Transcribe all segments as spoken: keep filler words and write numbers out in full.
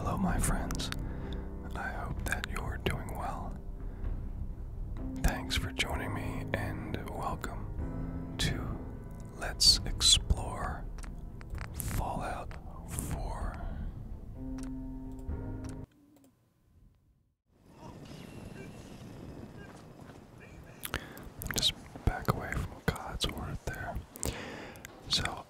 Hello, my friends. I hope that you're doing well. Thanks for joining me, and welcome to Let's Explore Fallout four. Just back away from God's word there. So,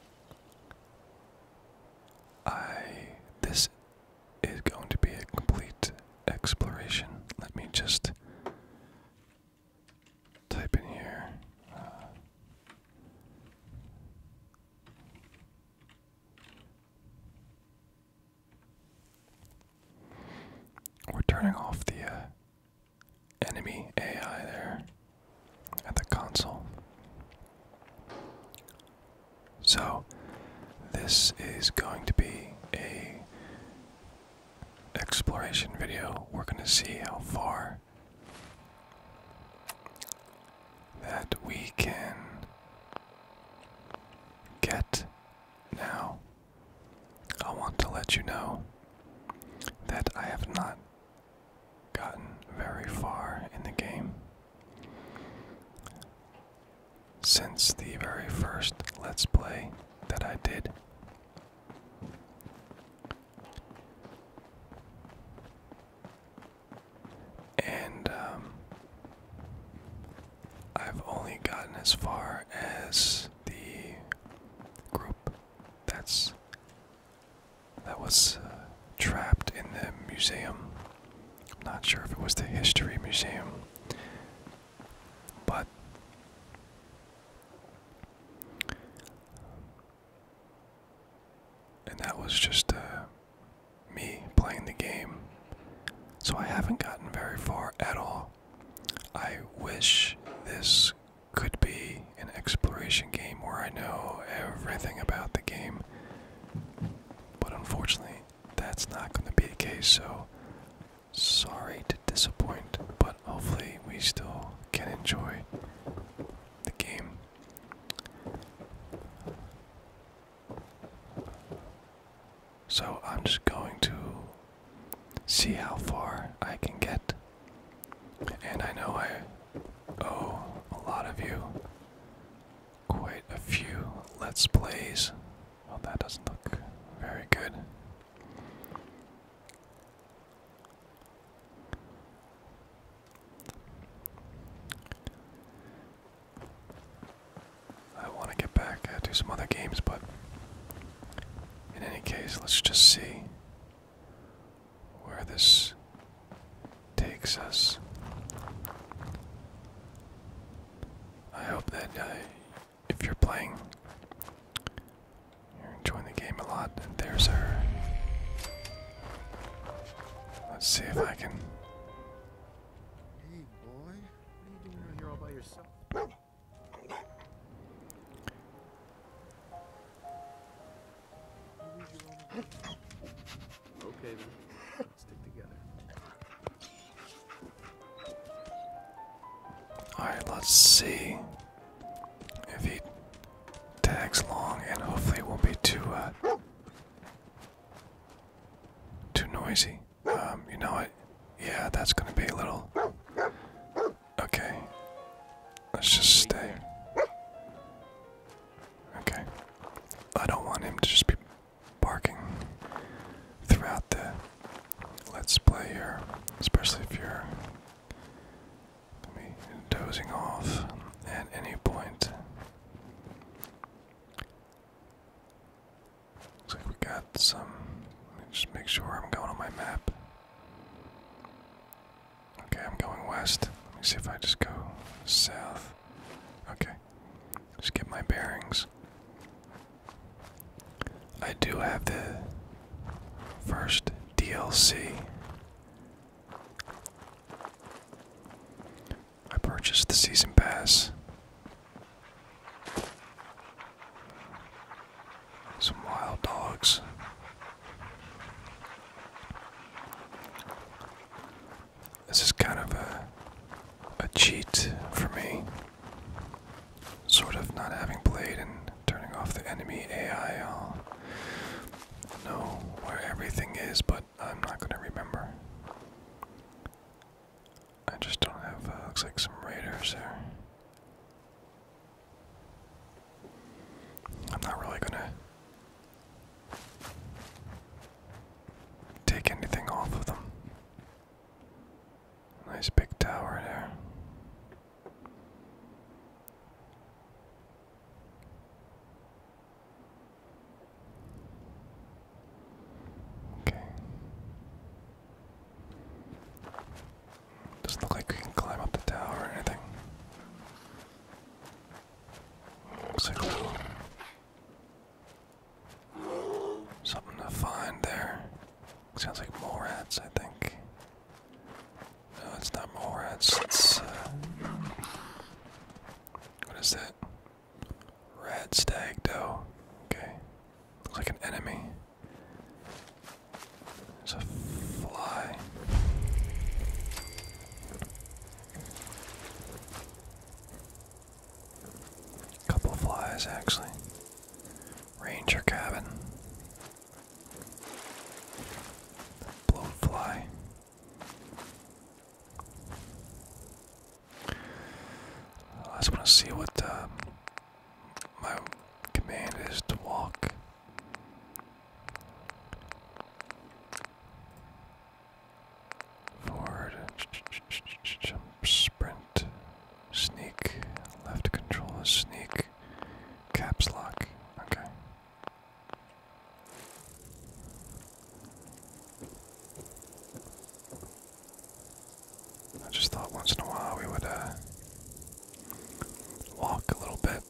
I this is going to be a complete exploration. Let me just type in here. Uh, we're turning off the uh, enemy A I there at the console. So, this is going to be a exploration video. We're going to see how far that we can get. Now, I want to let you know that I have not gotten very far in the game since the very first Let's Play that I did. And um, I've only gotten as far as the group that's that was uh, trapped in the museum. I'm not sure if it was the history museum, but and that was just uh, me playing the game. So I haven't gotten very far at all. I wish this could be an exploration game where I know everything about the game, but unfortunately that's not going to be the case, so sorry to disappoint, but hopefully we still can enjoy the game. So I'm just going to see how far I can get. And I know I owe a lot of you quite a few Let's Plays. Well, that doesn't look very good. I want to get back uh, to some other games, but in any case, let's just see where this takes us. I hope that uh, if you're playing, you're enjoying the game a lot. And there's our. Let's see if I can. Hey, boy, what are you doing out here all by yourself? Okay then, let's stick together. Alright, let's see if he tags along, and hopefully it won't be too uh, too noisy. Um, you know what? Yeah, that's gonna be a little. Okay, let's just stay. Okay, I don't want him to just be barking throughout the Let's Play here, especially if you're maybe dozing off at any point. Looks like we got some. Let me just make sure I'm going on my map. Okay, I'm going west. Let me see if I just go south. Okay, just get my bearings. I do have the first D L C. I purchased the season pass. Some wild dogs. This is kind of a a cheat for me. Sort of not having played and turning off the enemy A I. I'll know where everything is, but I'm not sounds like mole rats, I think. No, it's not mole rats. It's, uh, what is that? Rat stag doe. Okay. Looks like an enemy. There's a fly. Couple flies, actually. Ranger cabin. Blowfly. I just want to see what uh, my command is to walk. Forward, jump, sprint, sneak, left control is sneak, caps lock. Okay. I just thought once in a while we would uh, walk a little bit.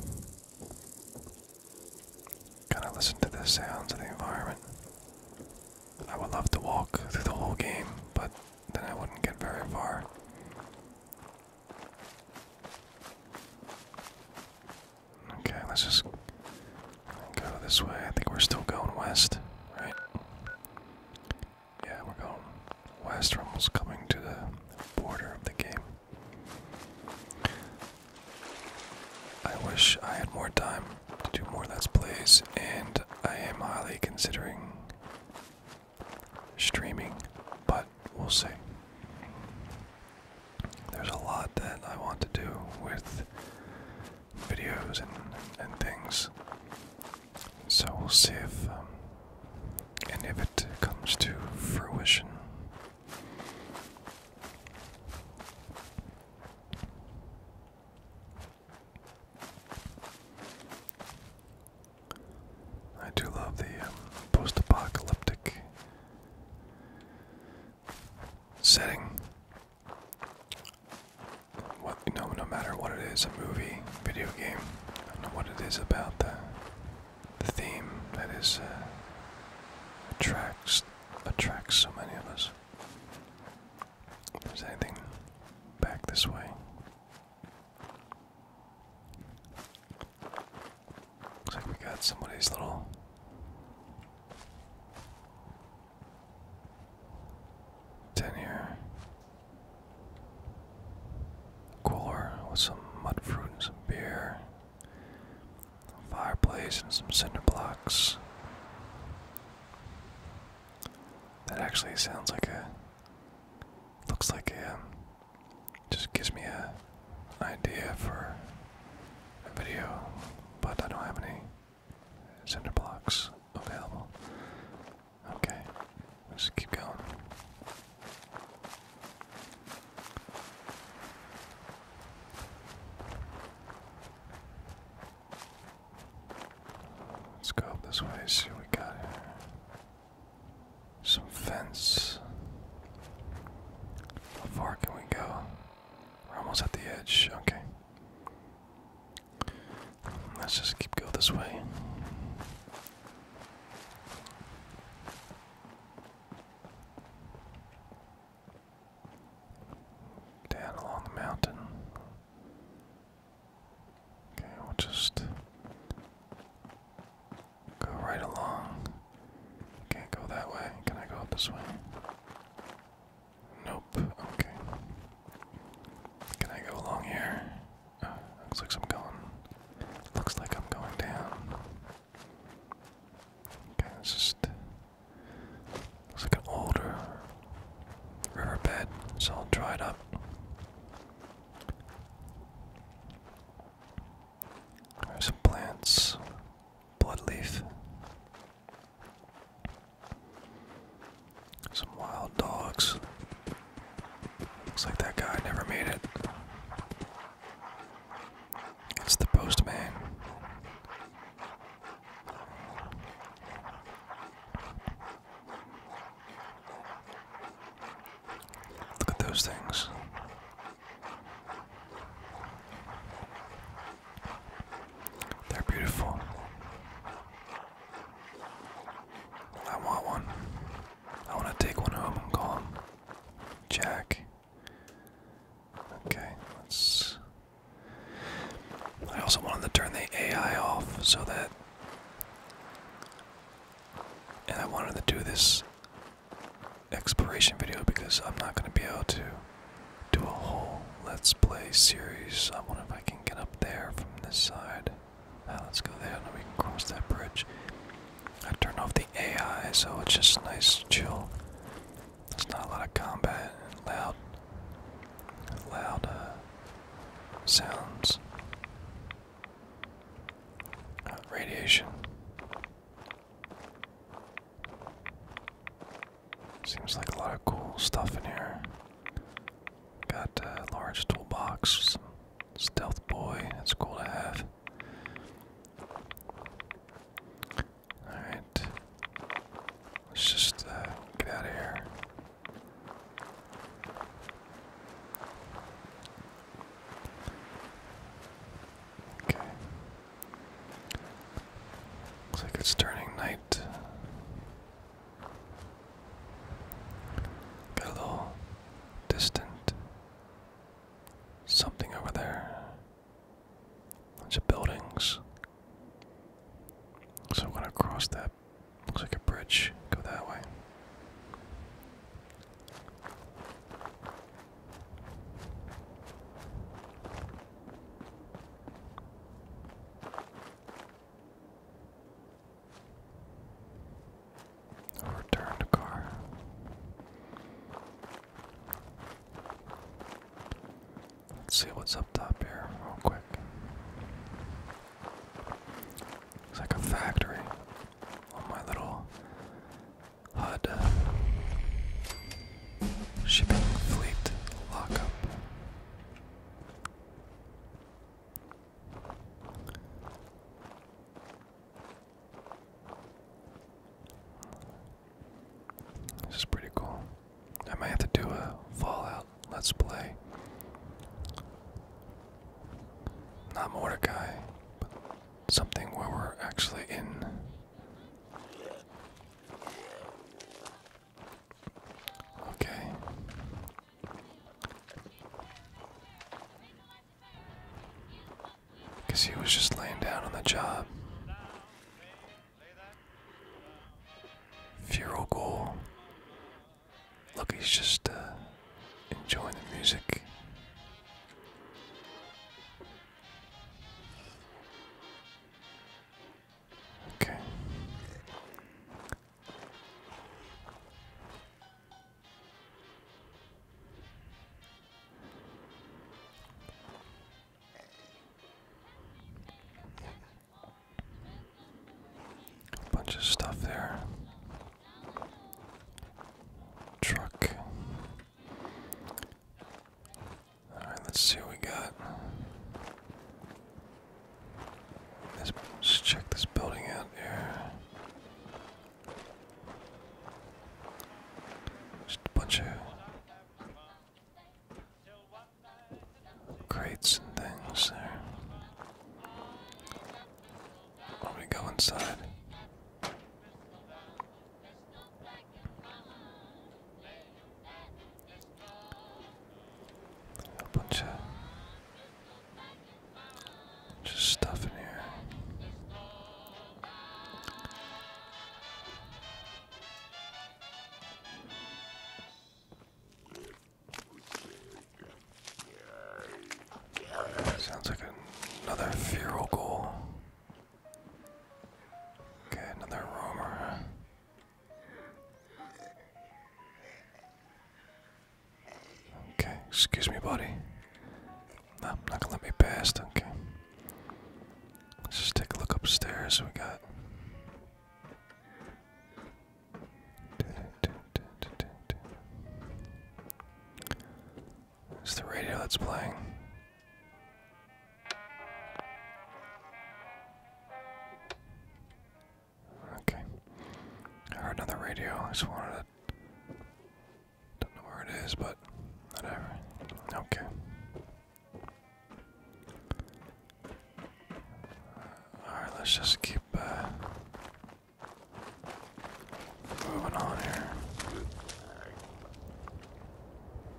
Kind of listen to the sounds of the environment. I would love to walk through the whole game, but then I wouldn't get very far. Okay, let's just go this way. I think we're still going west, right? Yeah, we're going west. We're almost coming to the border of the game. I wish I had more time to do more Let's Plays, and I am highly considering streaming, but we'll see. There's a lot that I want to do with videos and, and things, so we'll see if um, any of it comes to fruition. I do love the um, post-apocalyptic setting. What you know, no matter what it is, a movie, video game, I don't know what it is about the the theme that is uh, attracts attracts so many of us. If there's anything back this way. Looks like we got somebody's little tent here. Cooler with some mud fruit and some beer. A fireplace and some cinder blocks. That actually sounds like a, looks like a, um, just gives me a idea for a video, but I don't have any cinder blocks available. Okay, let's keep going. Let's go up this way, see what we got here. Some fence. How far can we go? We're almost at the edge, okay. Let's just keep going this way. Down along the mountain. Okay, we'll just go right along. Can't go that way. Can I go up this way? Nope. Okay. Can I go along here? Oh, looks like I'm going. Looks like I'm going down. Okay, it's just looks like an older riverbed. It's all dried up. There's some plants. Bloodleaf. Some wild dogs. Looks like that guy never made it. It's the postman. jack. Okay, let's... I also wanted to turn the A I off so that... And I wanted to do this exploration video because I'm not going to be able to do a whole Let's Play series. I wonder if I can get up there from this side. Now let's go there and then we can cross that bridge. I turned off the A I so it's just nice, chill. There's not a lot of combat and loud, loud uh, sounds. Uh, radiation. Seems like a lot of cool stuff in here. Got a large toolbox, some stealth boy, that's cool to have. Alright. Let's just uh, get out of here. Okay. Looks like it's turning night. Got a little distant something over there. Bunch of buildings. So we're gonna cross that. Looks like a bridge. Go that way. Overturn the car. Let's see what's up top here, real quick. Looks like a factory on my little H U D shipping fleet lockup. This is pretty cool. I might have to do a Fallout Let's Play. Not Mordecai, but something where we're actually in. Okay. Guess he was just laying down on the job. Feral Ghoul. Look, he's just uh, enjoying the music. Okay. Bunch of stuff there. Truck. Alright, let's see what we got. Let's, let's check this building out here. Just a bunch of crates and things there. Why don't we go inside? A bunch of just stuff in here. Sounds like another feral ghoul. Okay, another roamer. Okay, excuse me, buddy. No, not gonna let me past. Okay. Let's just take a look upstairs. We got. It's the radio that's playing. Okay. I heard another radio. I just wanted to. Don't know where it is, but whatever. Okay. Alright, let's just keep uh, moving on here.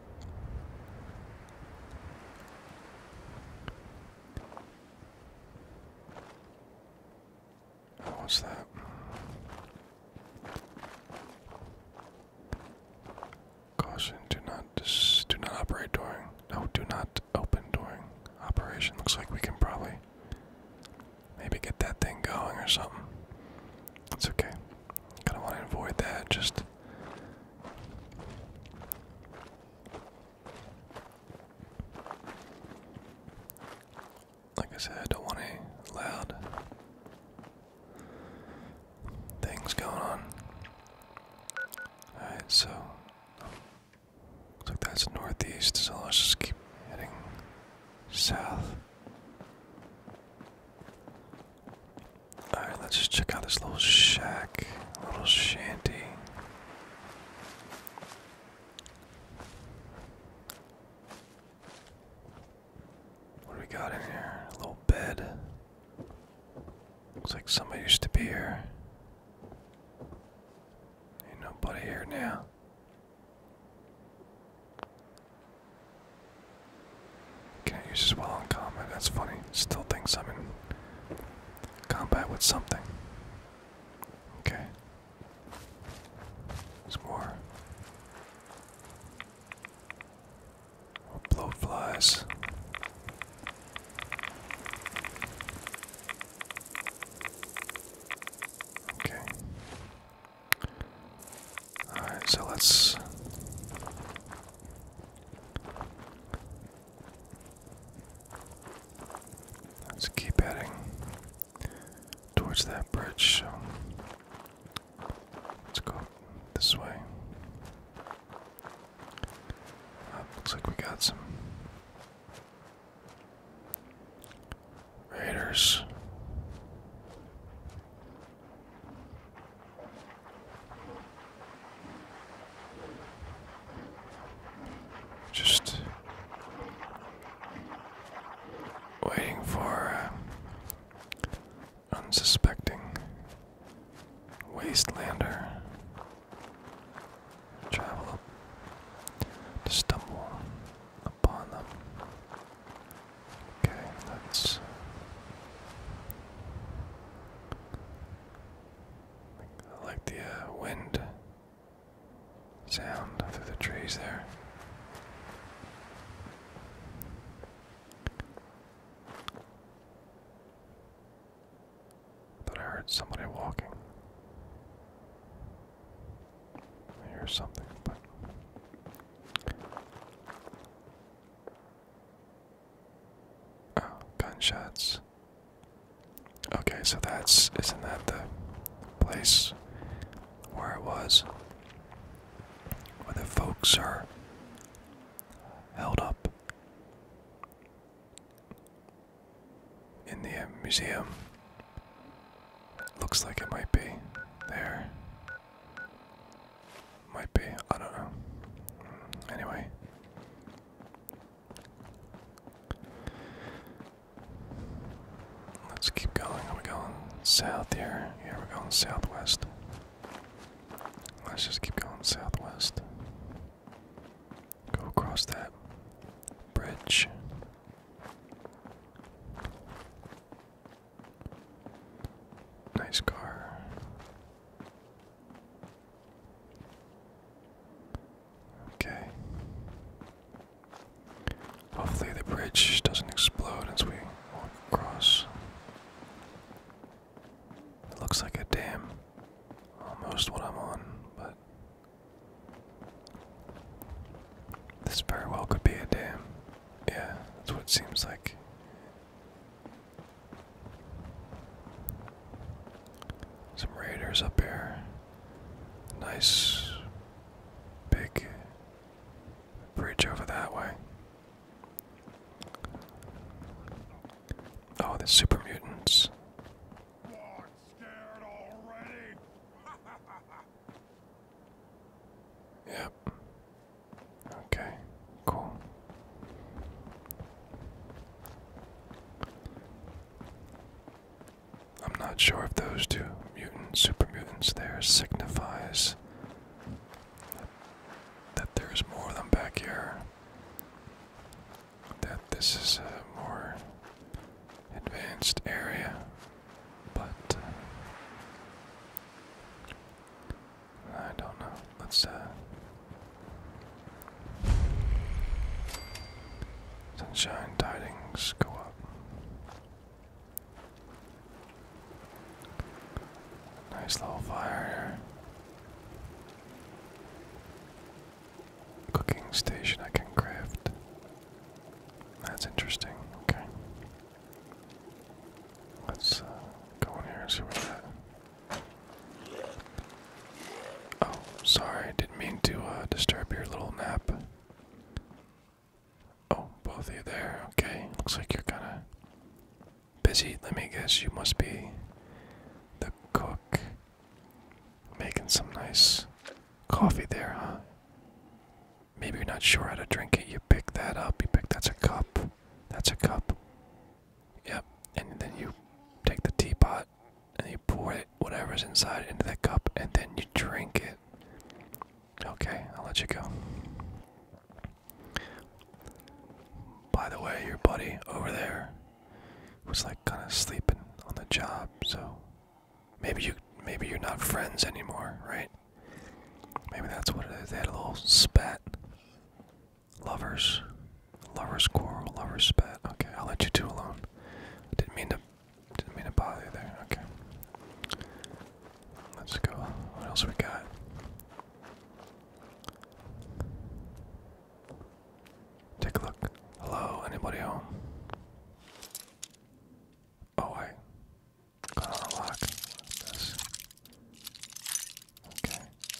or something. It's okay. Kinda want to avoid that, just. Like I said, I don't want any loud things going on. Alright, so. Looks like that's northeast, so let's just keep heading south. Alright, let's just check out this little shack, little shanty. What do we got in here? A little bed. Looks like somebody used to be here. Ain't nobody here now. Can't use this while in combat, that's funny. Still thinks I'm in combat with something. Okay. There's more. More blowflies. Okay. Alright, so let's let's keep heading towards that bridge, so let's go this way. Uh, looks like we got some raiders. Just waiting for uh, unsuspecting wastelander to travel up, to stumble upon them. Okay, let's. I like the uh, wind sound through the trees there. Thought I heard somebody walking. I hear something, but oh, gunshots. Okay, so that's isn't that the place where it was, where the folks are held up in the uh, museum? Looks like it might be there. Might be, I don't know. Anyway. Let's keep going. Are we going south here? Yeah, we're going southwest. Let's just keep going southwest. Go across that bridge. Nice car. Okay. Hopefully the bridge doesn't explode as we walk across. It looks like a dam. Almost what I'm on, but this very well could be a dam. Yeah, that's what it seems like. Some raiders up here. Nice big bridge over that way. Oh, the super mutants. What, scared already? Yep. Okay, cool. I'm not sure if those two mutant super mutants there signifies that there's more of them back here. That this is a more advanced area, but uh, I don't know. Let's uh sunshine tidings go up. Nice little fire here. Cooking station I can craft. That's interesting. Okay. Let's uh, go in here and see what we got. Oh, sorry. Didn't mean to uh, disturb your little nap. Oh, both of you there. Okay. Looks like you're kind of busy. Let me guess. You must be the cook. Making some nice coffee there, huh? Maybe you're not sure how to drink it. You pick that up. You pick that's a cup. That's a cup. Yep. And then you take the teapot and you pour it, whatever's inside, into that cup, and then you drink it. Okay, I'll let you go. By the way, your buddy over there was like kind of sleeping on the job, so maybe you maybe you're not friends anymore, right? Maybe that's what it is. They had a little spat. Lovers. Lovers quarrel, lovers spat. Okay, I'll let you two alone. Didn't mean to didn't mean to bother you there. Okay. Let's go. What else we got? Take a look. Hello, anybody home? Oh, I got on a lock. This. Okay.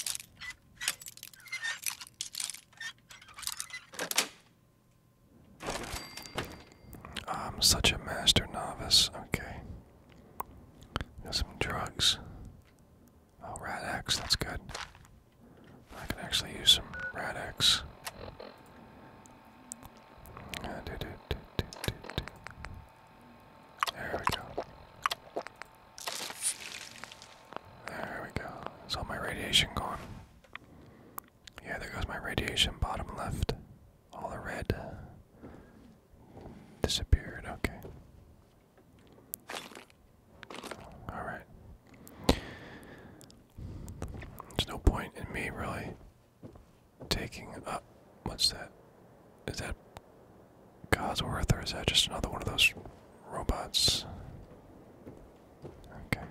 I'm such a master novice. Okay. Got some drugs. Oh, Rad-X, that's good. I can actually use some Rad-X. Uh, do, do, do, do, do, do. There we go. There we go. Is all my radiation gone? Yeah, there goes my radiation, bottom left. All the red disappeared. Okay. Alright. There's no point in me really taking up. What's that? Is that Codsworth, or is that just another one of those robots? Okay.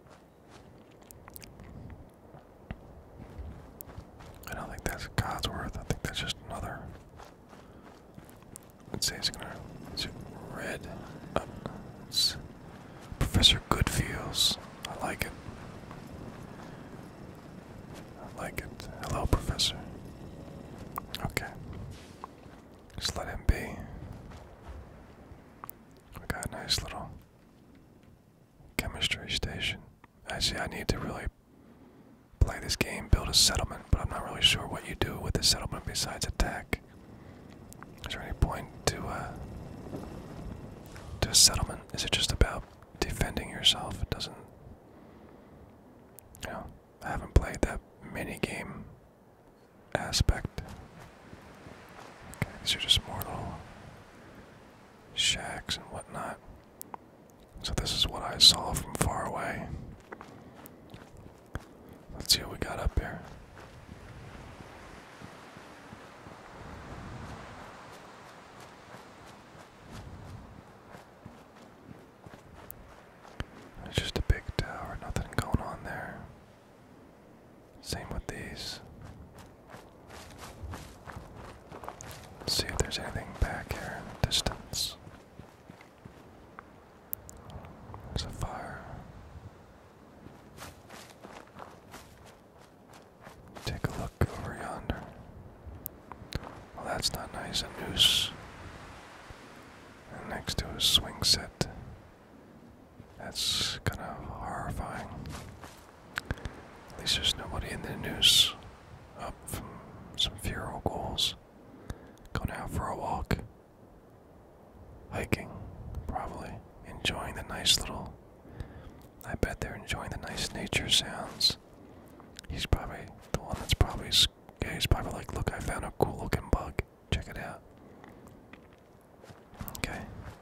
I don't think that's Codsworth. I think that's just another. Let's say it's gonna. Is it red? Uh, it's Professor Goodfeels. I like it. I like it. Hello, Professor. Okay. Just let him be. We got a nice little chemistry station. I see I need to really play this game, build a settlement, but I'm not really sure what you do with the settlement besides attack. Is there any point to, uh, to a settlement? Is it just about defending yourself? It doesn't, you know, I haven't played that mini-game aspect. Okay, these are just more little shacks and whatnot. So this is what I saw from far away. Let's see what we got up here. It's just a big tower, nothing going on there. Same with these. Let's see if there's anything back here in the distance. There's a fire. Take a look over yonder. Well, that's not nice. A noose. And next to a swing set. That's kind of horrifying. At least there's nobody in the noose. Up from some feral ghouls. Going out for a walk. Hiking, probably. Enjoying the nice little... I bet they're enjoying the nice nature sounds. He's probably the one that's probably... Yeah, he's probably like, look, I found a cool looking bug. Check it out. Okay.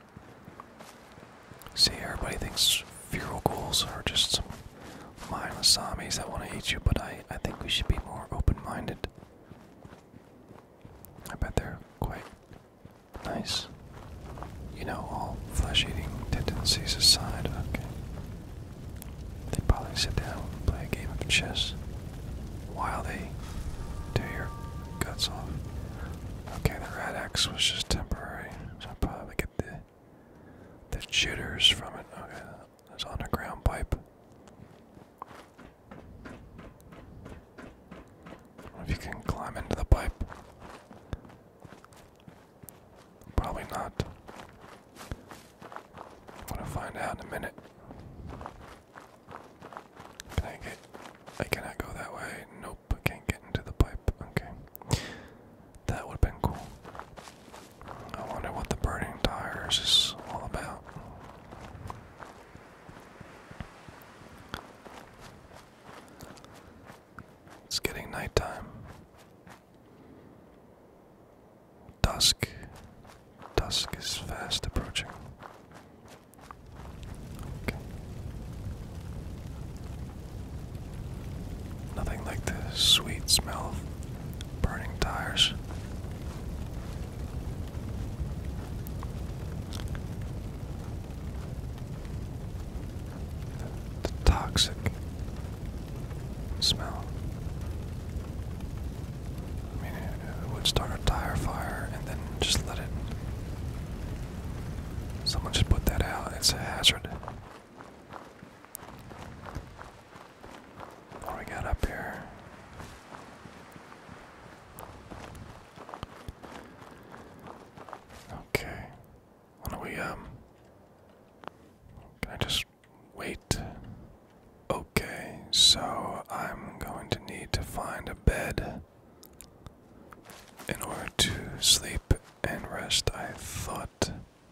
See, everybody thinks feral ghouls are just some mindless zombies that want to eat you, but I, I think we should be more open-minded. I bet they're quite nice. You know, all flesh-eating tendencies aside, okay. They probably sit down leeches while they tear your guts off. Okay, the rat X was just temporary, so I'll probably get the the jitters from it. Okay, there's underground pipe. If you can climb into the pipe. Probably not. I'm gonna find out in a minute. Can I get... I cannot go that way. Nope, I can't get into the pipe. Okay. That would've been cool. I wonder what the burning tires is all about. It's getting nighttime. Dusk. Dusk is fast approaching. Okay. Nothing like the sweet smell of burning tires. The, the toxic smell. I mean, it, it would start a tire fire and then just let it. Someone just put that out. It's a hazard. What do we got up here? Okay. Why don't we, um... Can I just wait? Okay, so I'm going to need to find a bed in order to sleep and rest. I thought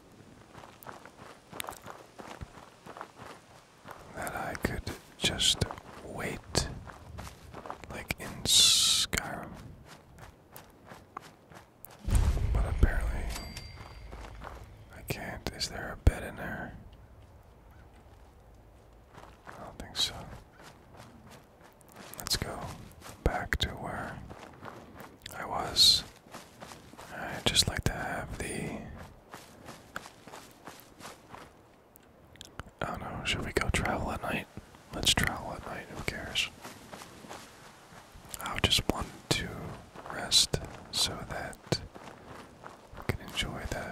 that I could just wait, like in Skyrim. But apparently, I can't. Is there a bed in there? I don't think so. Let's go back to where I was. I'd just like to have the... I don't know, should we go travel at night? Let's travel at night, who cares? I just want to rest so that we can enjoy the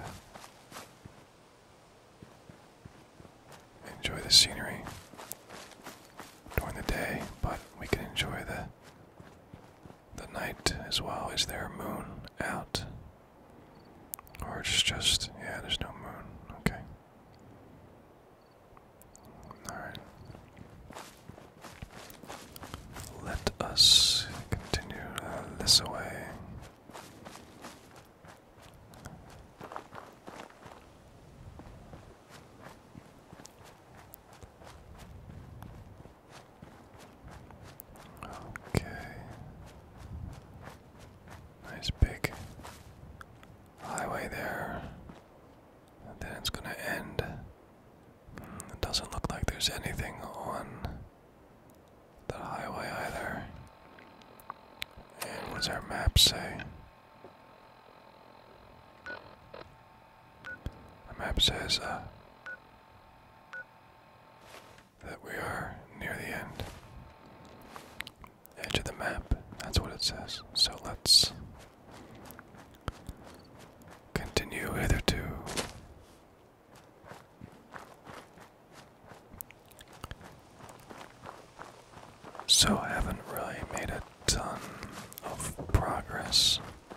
enjoy the scenery during the day, but we can enjoy the the night as well. Is there a moon out? Or it's just, yeah, there's no moon. Okay. Alright. Let us continue uh, this way. Okay. Nice big highway there. And then it's gonna end. Mm, it doesn't look like there's anything on the highway either. And what does our map say? Our map says uh, that we are near the end. Edge of the map. That's what it says. So let's continue hitherto. So I haven't really made a ton of progress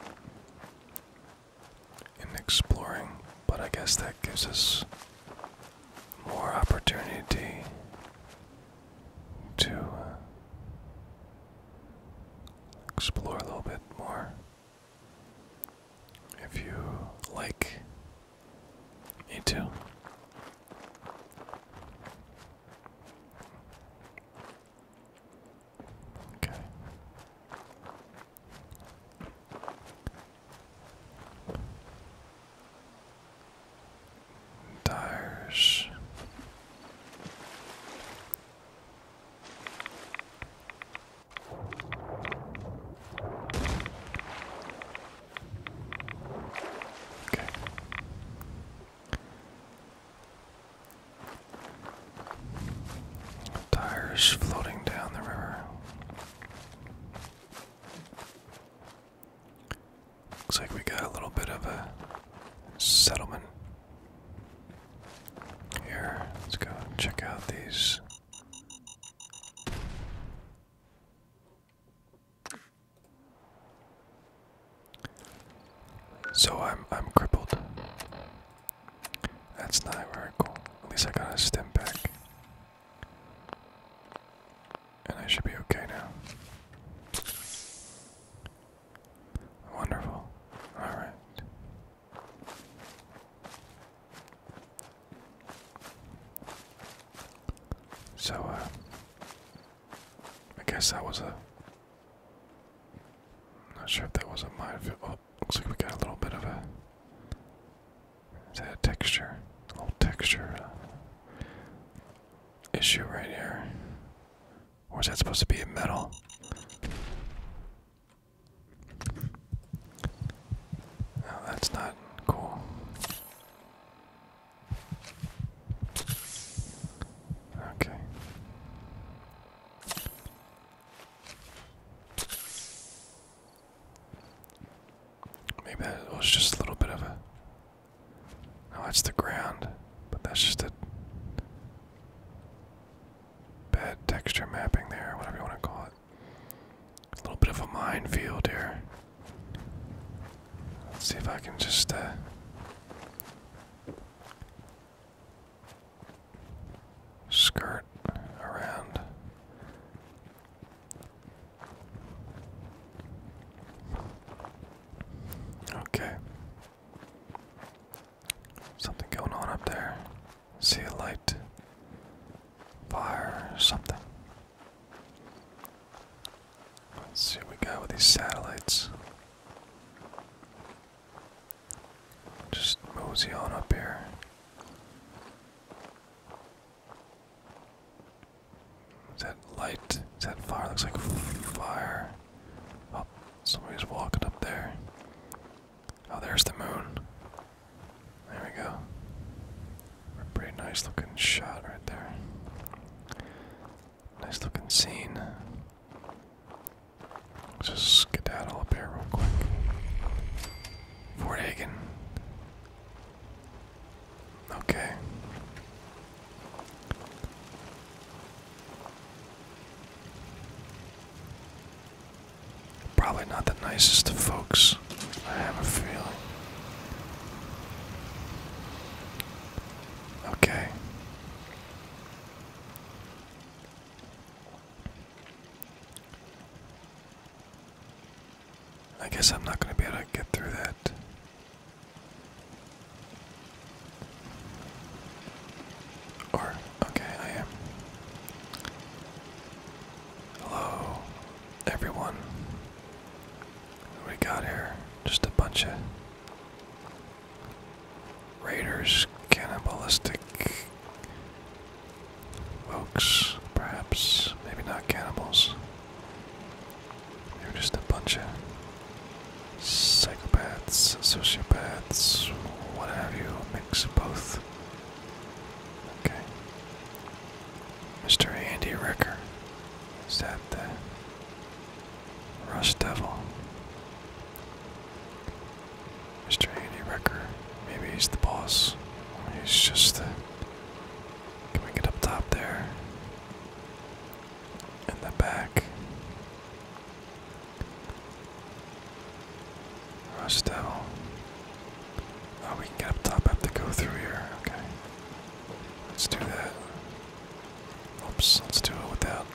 in exploring, but I guess that gives us more opportunity to uh, explore a little bit more. If you like me to. Okay. Tires. So I'm I'm crippled. That's not very cool. At least I got a stim pack. And I should be okay now. Wonderful. Alright. So, uh, I guess that was a. I'm not sure if that was a minefield. Oh, looks like we got a little bit of a. Is that a texture? A little texture uh, issue right here. Or is that supposed to be a metal? No, that's not cool. Okay. Maybe that was just a little bit of a. No, that's the ground, but that's just a bad texture mapping there, whatever you want to call it. A little bit of a minefield here. Let's see if I can just uh, skirt around. Okay. Something going on up there. See a light, fire, something. Let's see what we got with these satellites. Just mosey on up here. Is that light? Is that fire? Looks like fire. Oh, somebody's walking up there. Oh, there's the moon. There we go. A pretty nice looking shot right there. Nice looking scene. Let's just skedaddle up here real quick. Fort Hagen. Okay. Probably not the nicest of folks, I have a feeling. Okay. I guess I'm not going to be able to get through that. Or, okay, I am. Hello, everyone. What do we got here? Just a bunch of raiders, cannibalistic folks, perhaps. Maybe not cannibals. Maybe just a bunch of psychopaths, sociopaths, what have you, a mix of both. Okay. Mister Andy Ricker. Is that the Rush Devil? Mister Andy Ricker. Maybe he's the boss. Or he's just the. Can we get up top there? In the back. Rush Devil. Oh, we can get up top. I have to go through here. Okay. Let's do that. Oops, let's do it without.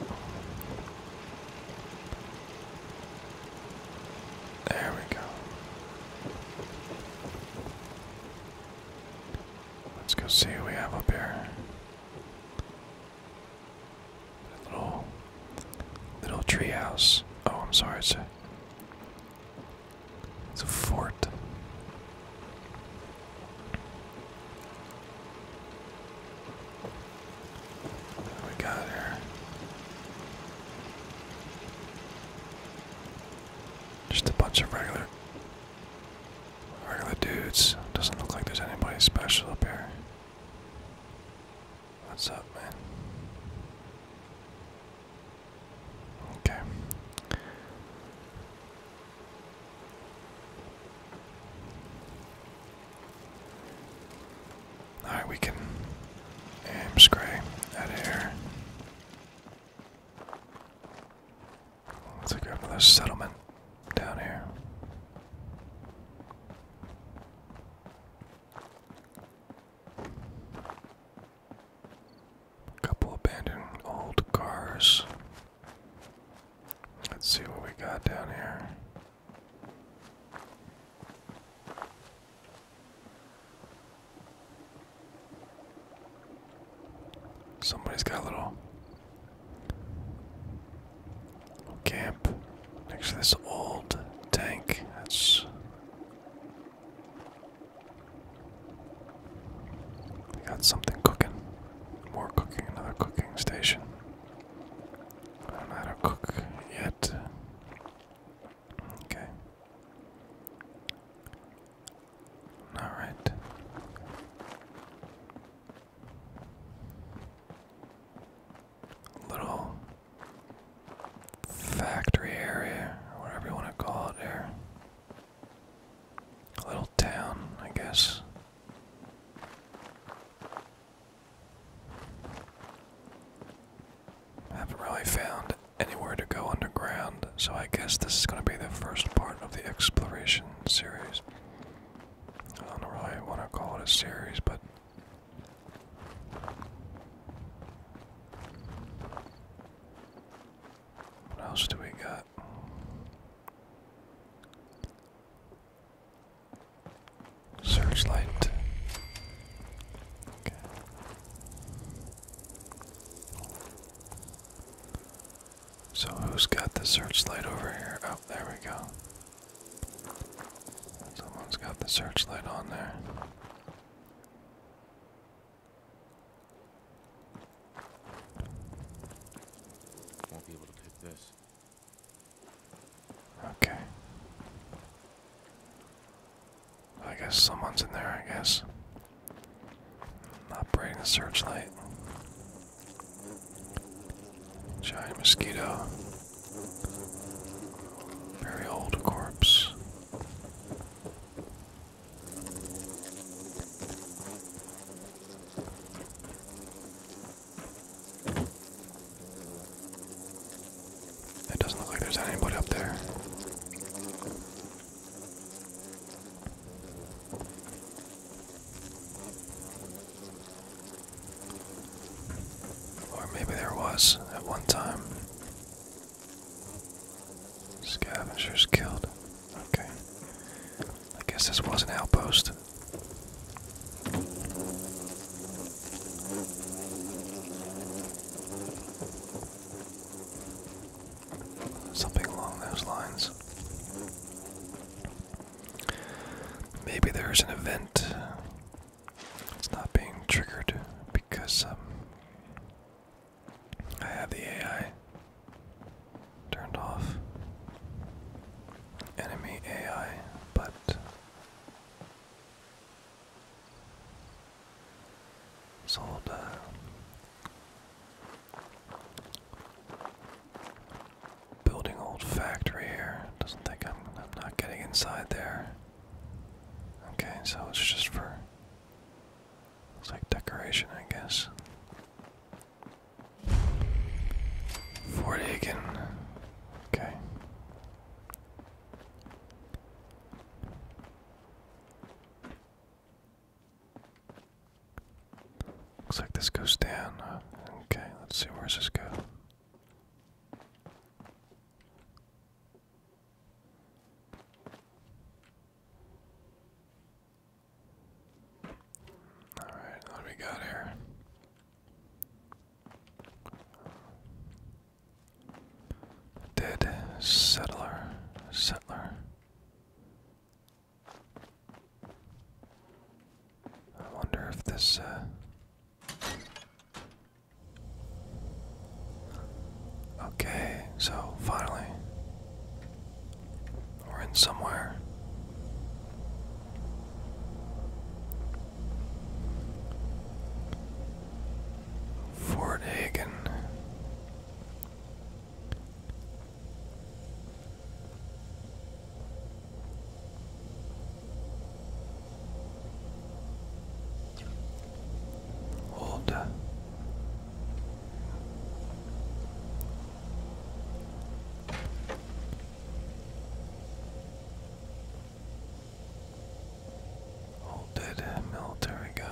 There we go. Let's go see what we have up here. A little, little tree house. Oh, I'm sorry, it's a, it's a fort. What we got here? Just a bunch of regular, regular dudes. Doesn't look like there's anybody special up here. What's up, man? Okay. Alright, we can aim spray out of here. Looks like we have another settlement down here. got down here? Somebody's got a little camp next to this old tank. That's we got something cooking. More cooking, another cooking station. I don't know how to cook yet. Okay. Alright. Little factory area, or whatever you want to call it there. A little town, I guess. I haven't really found anywhere to go underground, so I guess this is going to be the first part of the exploration series. I don't really want to call it a series, but what else do we got? Searchlight. Okay. So who's got the searchlight over here? Oh, there we go. Someone's got the searchlight on there. Won't be able to pick this. Okay. I guess someone's in there, I guess. Operating the searchlight. Giant mosquito. Very old corpse. It doesn't look like there's anybody up there. Or maybe there was at one time. Scavengers killed. Okay. I guess this was an outpost. Something along those lines. Maybe there's an event. It's not being triggered because um, I have the A I turned off. Enemy A I, but this old uh, building old factory here. Doesn't think I'm, I'm not getting inside there. Okay, so it's just for, it's like decoration, I guess. Fort Aiken. Okay. Looks like this goes down. Uh, okay, let's see, where's this go? Alright, what do we got here? Dead settler. Settler. I wonder if this, uh, okay, so finally, we're in somewhere. Fort Hagen. Old. Uh, old dead military guy.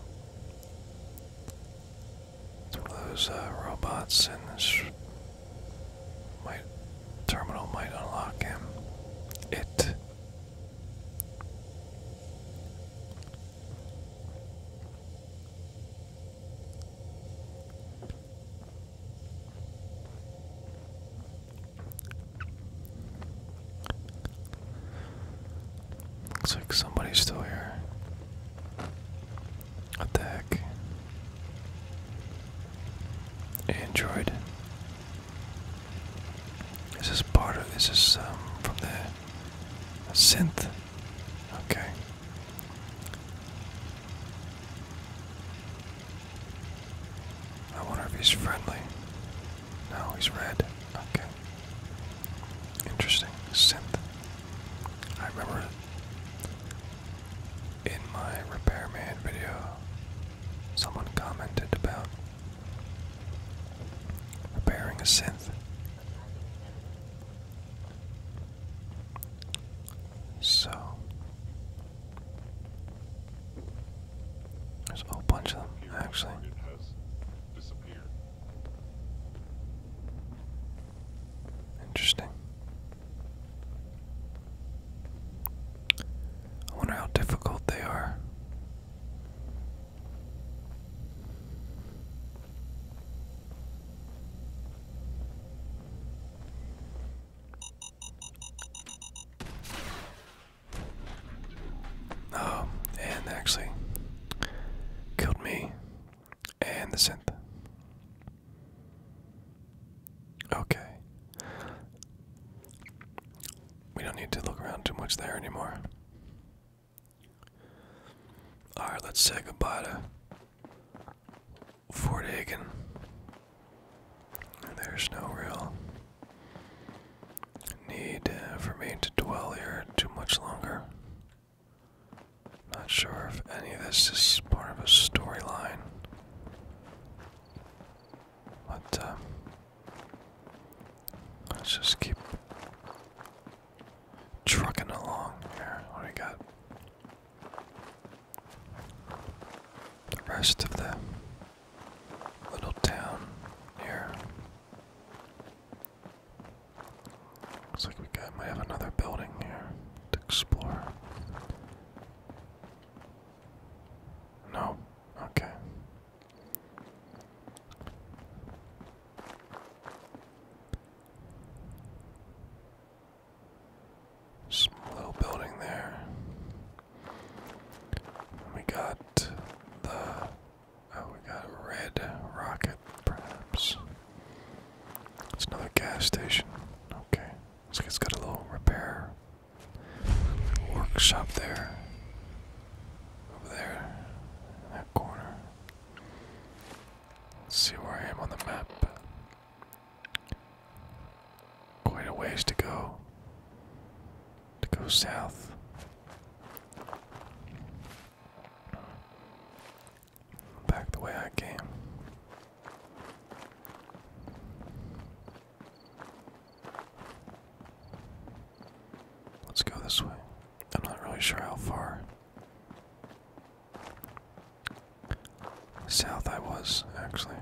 It's one of those uh, robots, and this might terminal might unlock Looks like somebody's still here. What the heck? Android. Is this part of, is this um, from the a synth? Okay. I wonder if he's friendly. No, he's red. Okay. Interesting. Synth. I remember in my repairman video, someone commented about repairing a synth. So, there's a whole bunch of them, actually. Interesting. I wonder how difficult they are. Oh, and they actually killed me and the synth. Okay. We don't need to look around too much there anymore. Alright, let's say goodbye to Fort Hagen. There's no real need uh, for me to dwell here too much longer. Not sure if any of this is part of a storyline. But, um, let's just keep trucking along here. What do we got? The rest of the little town here. Looks like we got might have another building here to explore. No. Okay. Small little building there. We got the oh, we got a red rocket, perhaps. It's another gas station. Okay. Looks like it's got a little repair workshop there. Over there. In that corner. Let's see where I am on the map. Quite a ways to go. To go south. Back the way I came. Let's go this way. I'm not really sure how far south I was, actually.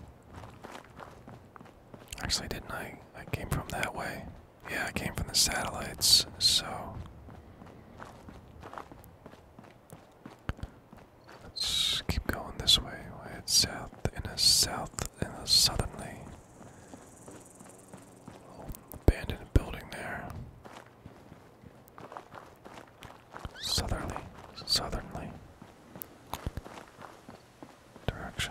Actually, didn't I? I came from that way. Yeah, I came from the satellites, so let's keep going this way. It's south, in a south, in a southerly abandoned building there. Southerly, southerly direction.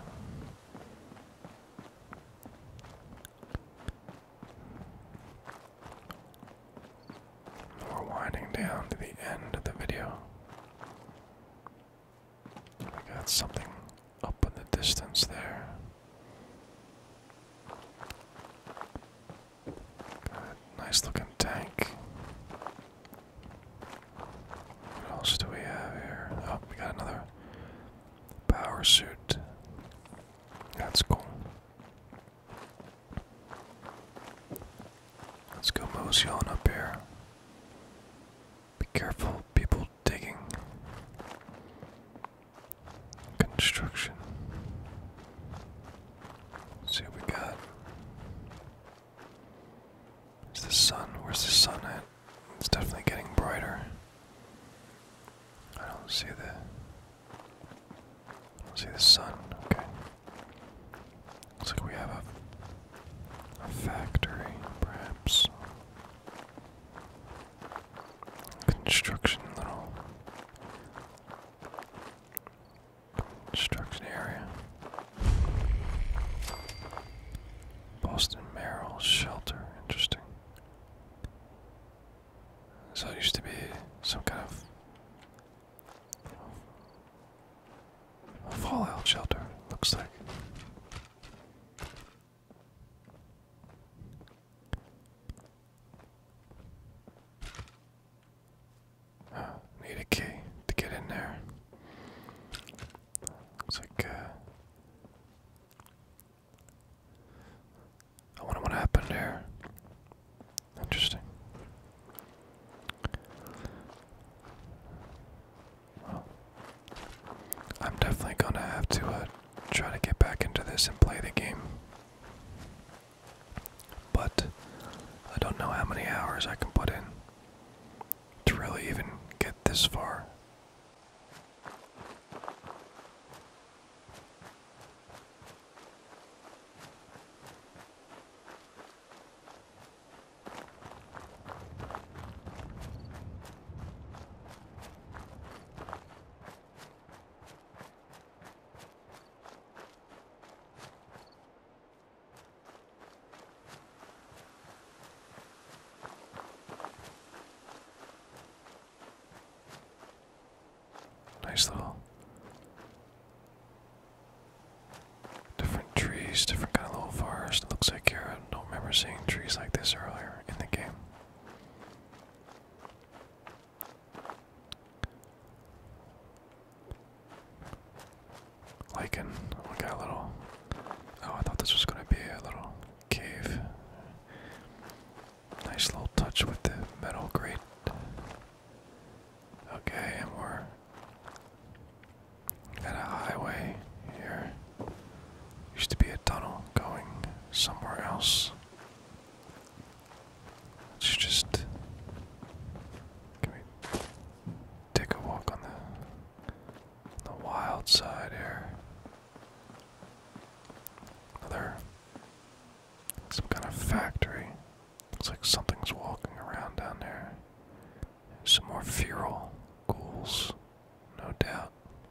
We're winding down to the end of the video. We got something up in the distance there. Got a nice looking tank. What else do we have here? Oh, we got another power suit. That's cool. Let's go mosey on up here. Be careful, people digging. Construction. Let's see what we got. Is the sun? Where's the sun at? It's definitely getting brighter. I don't see the. I don't see the sun. Okay. Looks like we have a, a factory, perhaps. Construction, little So it used to be some kind of a fallout shelter, looks like. Uh, need a key to get in there. Looks like, uh, I wonder what happened there. Interesting. Well, I'm definitely gonna have to uh, try to get back into this and play the game. But I don't know how many hours I can put in to really even get this far. Nice little different trees, different kind of little forest. It looks like here. I don't remember seeing trees like this earlier in the game. Lichen. We got a little. Oh, I thought this was going to be a little cave. Nice little touch with the metal grate. Okay, and we're at a highway here. Used to be a tunnel going somewhere else. Let's just can we take a walk on the the wild side here. Another some kind of factory. Looks like something's walking around down there. Some more feral ghouls, no doubt.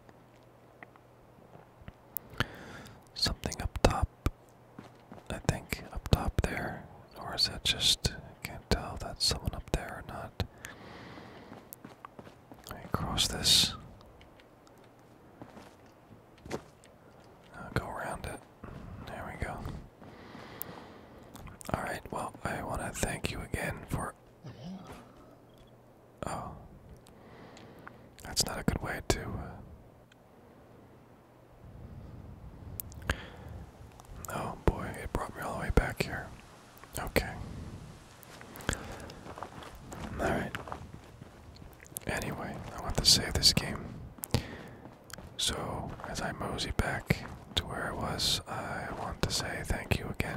Something up top, I think, up top there. Or is that just, I can't tell if that's someone up there or not. Let me cross this. Uh, go around it. There we go. Alright, well, I want to thank you again for... Oh. That's not a good way to... Uh, Oh boy, it brought me all the way back here. Okay. Alright. Anyway, I want to save this game. So, as I mosey back to where I was, I want to say thank you again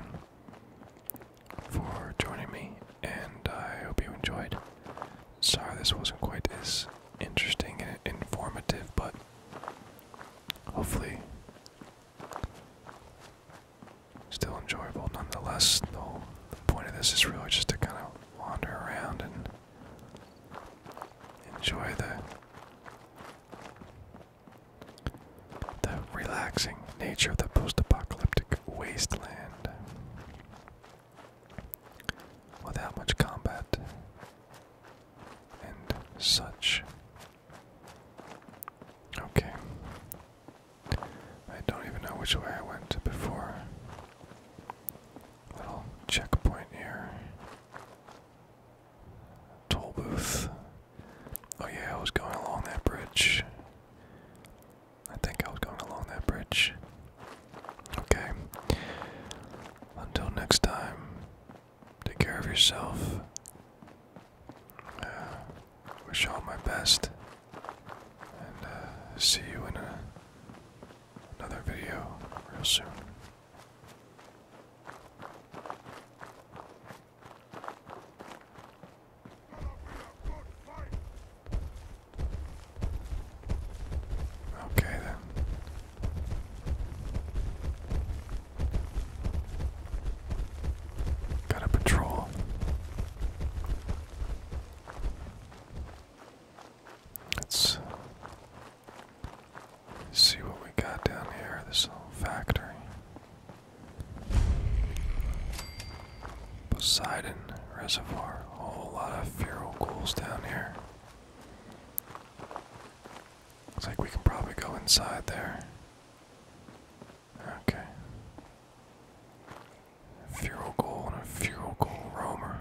for joining me, and I hope you enjoyed. Sorry this wasn't quite as interesting and informative, but hopefully still enjoyable nonetheless. The whole point of this is really just to kind of wander around and enjoy the the relaxing nature of the post-apocalyptic wasteland without much combat and such. Okay. I don't even know which way I went before. Little checkpoint here. Toll booth. Oh yeah, I was going along that bridge. I think I was going along that bridge. Okay. Until next time, take care of yourself. Uh, wish you all my best. And uh, see you in a, another video real soon. Okay then. Got a patrol. Let's see what we got down here. This little factory. Poseidon Reservoir. A whole lot of feral ghouls tunnels down here. Looks like we can probably go inside there. Okay. Feral ghoul and a feral ghoul roamer.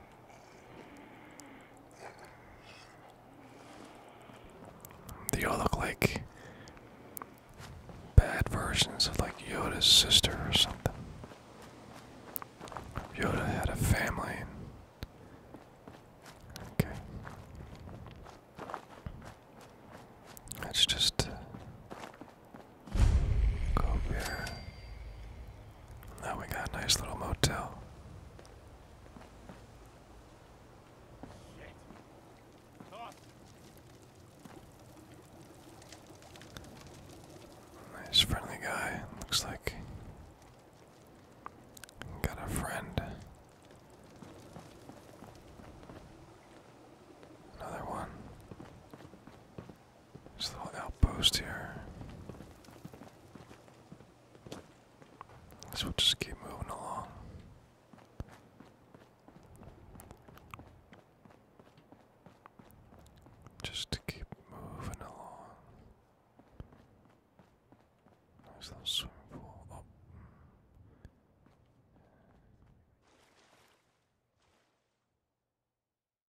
They all look like bad versions of like Yoda's sister or something. Yoda had a family. Okay. Let's just uh, go up here. Now we got a nice little motel. Nice friendly guy. Looks like got a friend. Another one. There's a little outpost here. So we'll just keep moving.